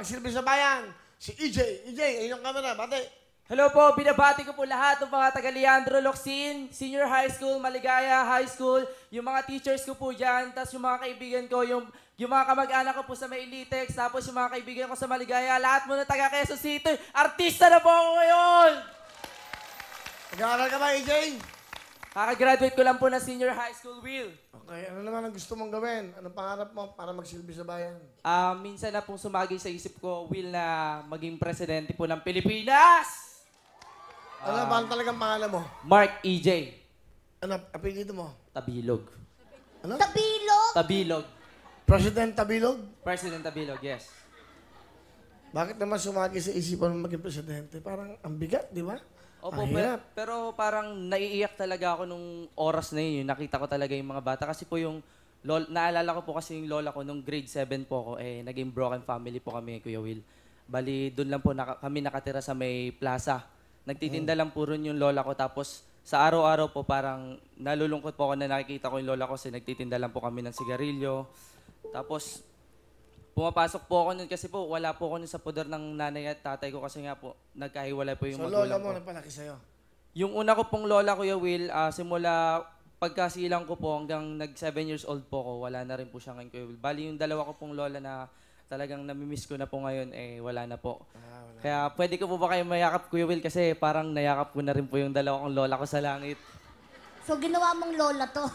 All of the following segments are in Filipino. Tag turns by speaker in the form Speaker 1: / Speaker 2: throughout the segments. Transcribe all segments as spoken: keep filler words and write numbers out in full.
Speaker 1: magsilbi sa bayan. Si E J. E J, ayun yung camera. Bate.
Speaker 2: Hello po, binabati ko po lahat ng mga taga Leandro Locsin, Senior High School, Maligaya High School, yung mga teachers ko po dyan, tapos yung mga kaibigan ko, yung, yung mga kamag-anak ko po sa Mailitex, tapos yung mga kaibigan ko sa Maligaya, lahat mo na taga Quezon City, artista na po ako ngayon!
Speaker 1: Nag-aaral ka ba, E J?
Speaker 2: Kakagraduate ko lang po ng Senior High School, Will.
Speaker 1: Okay, ano naman ang gusto mong gawin? Anong pangarap mo para magsilbi sa bayan?
Speaker 2: Ah, minsan na pong sumagi sa isip ko, Will, na maging presidente po ng Pilipinas!
Speaker 1: Ano ba ang talagang pangalan mo?
Speaker 2: Mark E J.
Speaker 1: Ano, apelido mo?
Speaker 2: Tabilog.
Speaker 1: Ano?
Speaker 3: Tabilog?
Speaker 2: Tabilog.
Speaker 1: President Tabilog?
Speaker 2: President Tabilog, yes.
Speaker 1: Bakit naman sumagi sa isipan mo maging presidente? Parang ang bigat, di ba?
Speaker 2: Opo,
Speaker 1: Ang
Speaker 2: pero,
Speaker 1: hirap.
Speaker 2: pero parang naiiyak talaga ako nung oras na yun. Yung nakita ko talaga yung mga bata. Kasi po yung, lol, naalala ko po kasi yung lola ko nung grade seven po ako, eh, naging broken family po kami, Kuya Will. Bali, doon lang po naka, kami nakatira sa may plaza. Nagtitinda lang po ron yung lola ko. Tapos, sa araw-araw po parang nalulungkot po ako na nakikita ko yung lola ko kasi nagtitinda lang po kami ng sigarilyo. Tapos, pumapasok po ako nun kasi po, wala po ako nun sa poder ng nanay at tatay ko kasi nga po, nagkahiwalay po yung
Speaker 1: So,
Speaker 2: magulang
Speaker 1: lola mo
Speaker 2: ko.
Speaker 1: nagpalaki sa'yo?
Speaker 2: Yung una ko pong lola, Kuya Will, ah, simula pagkasilang ko po hanggang nag seven years old po ko, wala na rin po siya ngayon, Kuya Will. Bali yung dalawa ko pong lola na talagang namimiss ko na po ngayon, eh wala na po.
Speaker 1: Ah, wala.
Speaker 2: Kaya pwede ko po ba kayo mayakap, Kuya Will? Kasi parang nayakap ko na rin po yung dalawa kong lola ko sa langit.
Speaker 3: So, ginawa mong lola to.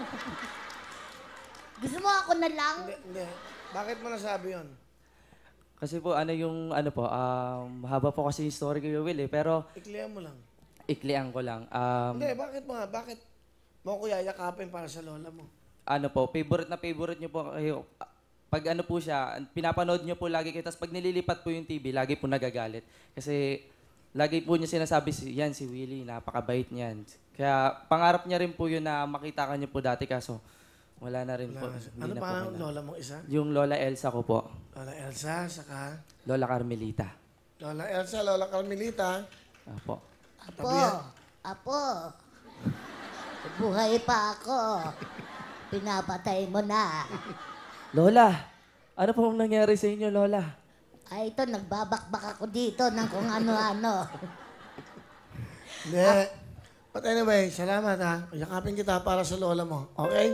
Speaker 3: Gusto mo ako na lang?
Speaker 1: Hindi, hindi. Bakit mo nasabi yun?
Speaker 2: Kasi po, ano yung, ano po, um, mahaba po kasi yung story, Kuya Will, eh. Pero,
Speaker 1: Iklihan mo lang.
Speaker 2: iklian ko lang. Um,
Speaker 1: Hindi, bakit mo nga? Bakit mo ko yayakapin para sa lola mo?
Speaker 2: ano po, favorite na favorite niyo po kayo. Pag ano po siya, pinapanood niyo po lagi kayo. Tapos pag nililipat po yung T V, lagi po nagagalit. Kasi lagi po niya sinasabi, yan si Willie, napakabait niyan. Kaya pangarap niya rin po yun na makita ka niyo po dati. Kaso wala na rin po.
Speaker 1: Wala.
Speaker 2: Hindi
Speaker 1: Ano
Speaker 2: na
Speaker 1: pa
Speaker 2: po
Speaker 1: ang
Speaker 2: kailangan.
Speaker 1: lola mong isa?
Speaker 2: Yung Lola Elsa ko po.
Speaker 1: Lola Elsa, saka
Speaker 2: Lola Carmelita.
Speaker 1: Lola Elsa, Lola Carmelita.
Speaker 2: Apo.
Speaker 3: Apo,
Speaker 1: Tabihan.
Speaker 3: apo. Buhay pa ako. Pinapatay mo na.
Speaker 2: Lola, ano po nangyari sa inyo, Lola?
Speaker 3: Ay, ito, nagbabakbak ako dito ng kung ano-ano.
Speaker 1: Hindi. But anyway, salamat ha. Yakapin kita para sa lola mo. Okay?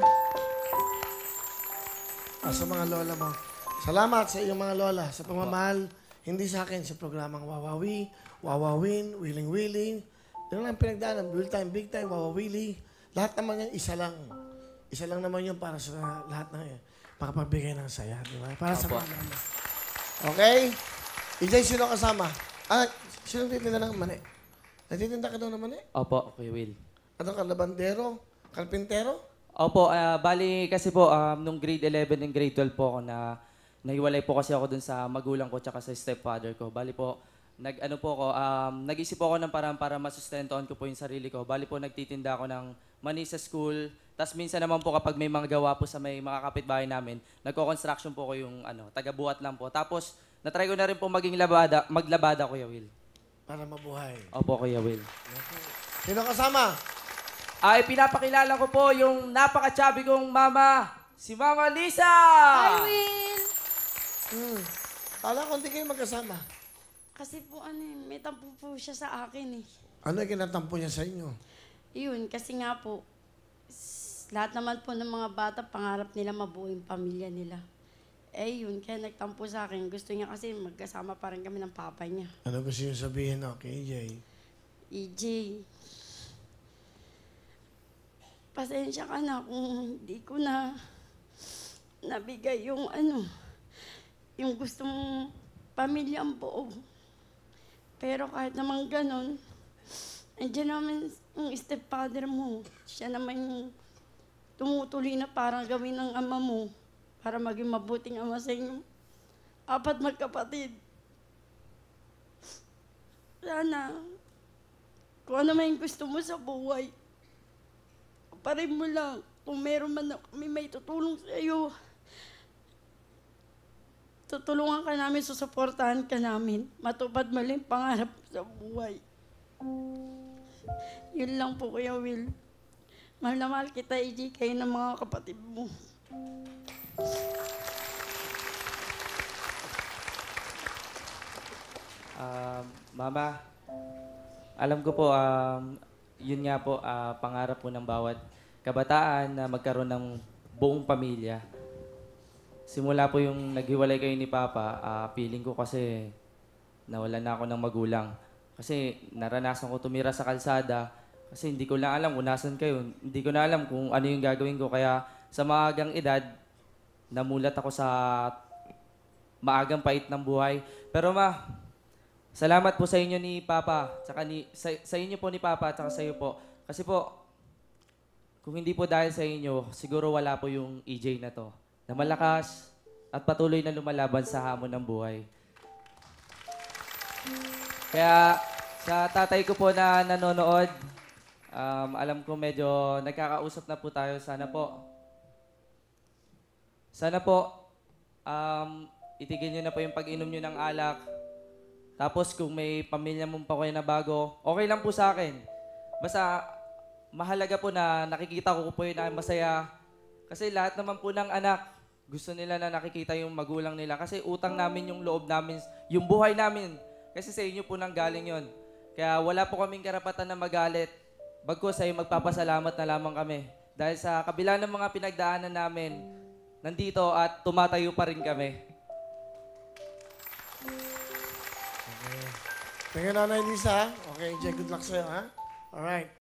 Speaker 1: Para sa mga lola mo. Salamat sa iyong mga lola sa pamamahal. Hindi sa akin sa programang Wawawi, Wawawin, Willing Willing. Yun lang ang pinagdaanan. Real time, big time, Wawawili. Lahat naman yan, isa lang. Isa lang naman yun para sa lahat ng yun. Makapagbigay ng saya, di ba? Para sa
Speaker 2: Opo.
Speaker 1: mga lola. Okay? E J, sino kasama? Ah, sino titinda ng mani? Natitinda ka daw ng mani?
Speaker 2: Opo, Kuya Will.
Speaker 1: Ano ka, labandero? Kalpintero?
Speaker 2: Opo, ah, bali kasi po, um, nung grade eleven and grade twelve po ako na nahiwalay po kasi ako dun sa magulang ko tsaka sa stepfather ko. Bali po, nag, ano po ako, um, nag-isip po ako ng parang para masustentoan ko po yung sarili ko. Bali po, nagtitinda ako ng mani sa school. Tapos minsan naman po kapag may mga gawa po sa may mga kapitbahay namin, nagko-construction po ko yung ano, taga-buhat lang po. Tapos, natry ko na rin po maging labada, maglabada, Kuya Will.
Speaker 1: Para mabuhay.
Speaker 2: Opo, Kuya Will.
Speaker 1: Sino kasama?
Speaker 2: Ay, pinapakilala ko po yung napaka-chubby kong mama, si Mama Lisa!
Speaker 4: Hi, Will!
Speaker 1: Hmm. Kala ko hindi kayo magkasama.
Speaker 4: Kasi po ano eh, may tampo po siya sa akin eh.
Speaker 1: Ano yung kinatampo niya sa inyo?
Speaker 4: Yun, kasi nga po, s- lahat naman po ng mga bata, pangarap nila mabuo yung pamilya nila. Eh yun, kaya nagtampo sa akin. Gusto niya kasi magkasama pa rin kami ng papa niya.
Speaker 1: Ano gusto niyo sabihin, okay, Jay?
Speaker 4: E J, pasensya ka na kung hindi ko na nabigay yung ano, yung gusto mong pamilyang buo. Pero kahit naman ganon, andiyan naman yung stepfather mo. Siya naman yung tumutuloy na parang gawin ng ama mo para maging mabuting ama sa inyo. Apat magkapatid. Sana, kung ano man yung gusto mo sa buhay, parin mo lang. Kung meron man na kami may tutulong sa iyo, tutulungan ka namin, susuportahan ka namin. Matupad mo lang yung pangarap sa buhay. Yun lang po, Kuya Will. Mahal na mahal kita, E J, kayo ng mga kapatid mo.
Speaker 2: Um, Mama, alam ko po, um, yun nga po, ah, pangarap po ng bawat kabataan na magkaroon ng buong pamilya. Simula po yung naghiwalay kayo ni Papa, ah, feeling ko kasi nawalan na ako ng magulang. Kasi naranasan ko tumira sa kalsada kasi hindi ko lang alam kung nasan kayo. Hindi ko na alam kung ano yung gagawin ko. Kaya sa maagang edad, namulat ako sa maagang pait ng buhay. Pero ma, salamat po sa inyo ni Papa, tsaka ni, sa, sa inyo po ni Papa, tsaka sa iyo po. Kasi po, kung hindi po dahil sa inyo, siguro wala po yung E J na to. Na malakas at patuloy na lumalaban sa hamon ng buhay. Kaya sa tatay ko po na nanonood, um, alam ko medyo nagkakausap na po tayo. Sana po, sana po, um, itigil nyo na po yung pag-inom nyo ng alak. Tapos kung may pamilya mo pa kayo na bago, okay lang po sa akin. Basta mahalaga po na nakikita ko po yun na masaya. Kasi lahat naman po ng anak, gusto nila na nakikita yung magulang nila. Kasi utang namin yung loob namin, yung buhay namin. Kasi sa inyo po nang galing yon. Kaya wala po kaming karapatan na magalit. Bagkus ay magpapasalamat na lamang kami. Dahil sa kabila ng mga pinagdaanan namin, nandito at tumatayo pa rin kami.
Speaker 1: Thank you, Nanay Lisa. Okay, Jay, good luck sa'yo, ha? Alright.